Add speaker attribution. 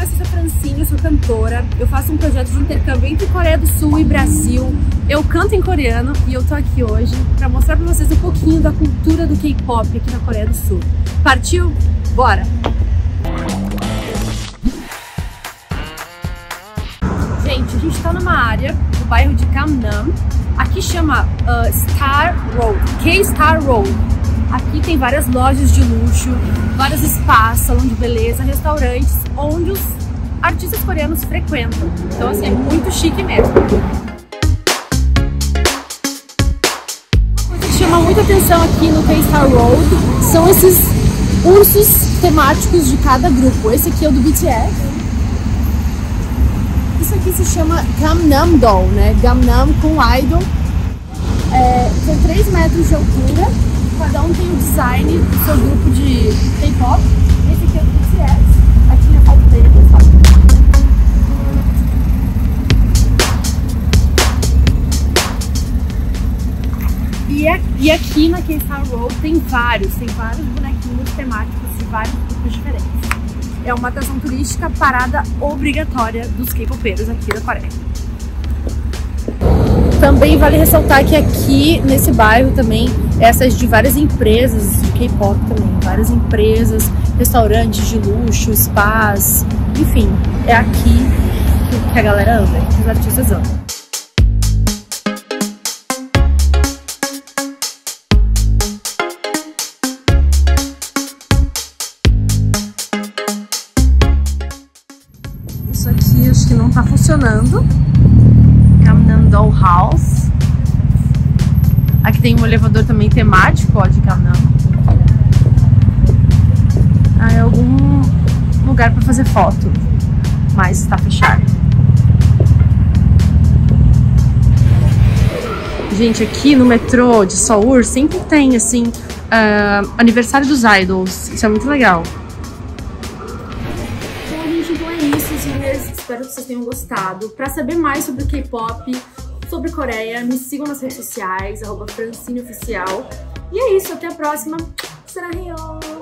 Speaker 1: eu sou a Francine, eu sou cantora. Eu faço um projeto de intercâmbio entre Coreia do Sul e Brasil. Eu canto em coreano e eu tô aqui hoje pra mostrar pra vocês um pouquinho da cultura do K-pop aqui na Coreia do Sul. Partiu? Bora! Gente, a gente tá numa área do bairro de Gangnam. Aqui chama Star Road, K-Star Road. Aqui tem várias lojas de luxo, vários spas, salão de beleza, restaurantes, onde os artistas coreanos frequentam. Então, assim, é muito chique mesmo. Uma coisa que chama muita atenção aqui no K-Star Road são esses ursos temáticos de cada grupo. Esse aqui é o do BTS. Isso aqui se chama Gangnam Doll, né? Gangnam com idol. Tem 3 metros de altura. Cada um tem o design do seu grupo de K-pop. Esse aqui é o BTS. Aqui na foto dele, pessoal. E aqui na K-Star Road tem vários bonequinhos temáticos de vários grupos diferentes. É uma atração turística, parada obrigatória dos K-popeiros aqui da Coreia. Também vale ressaltar que aqui nesse bairro também, essas de várias empresas de K-pop também, várias empresas, restaurantes de luxo, spas, enfim, é aqui que a galera anda, que os artistas andam. Isso aqui acho que não tá funcionando. Gangnam Doll House. Aqui tem um elevador também temático, ó, de Gangnam. É algum lugar pra fazer foto, mas está fechado. Gente, aqui no metrô de Seul sempre tem, assim, aniversário dos idols. Isso é muito legal. Então é isso, Ziners. Espero que vocês tenham gostado. Para saber mais sobre o K-pop, sobre Coreia, me sigam nas redes sociais, @FrancineOficial. E é isso, até a próxima. Será real.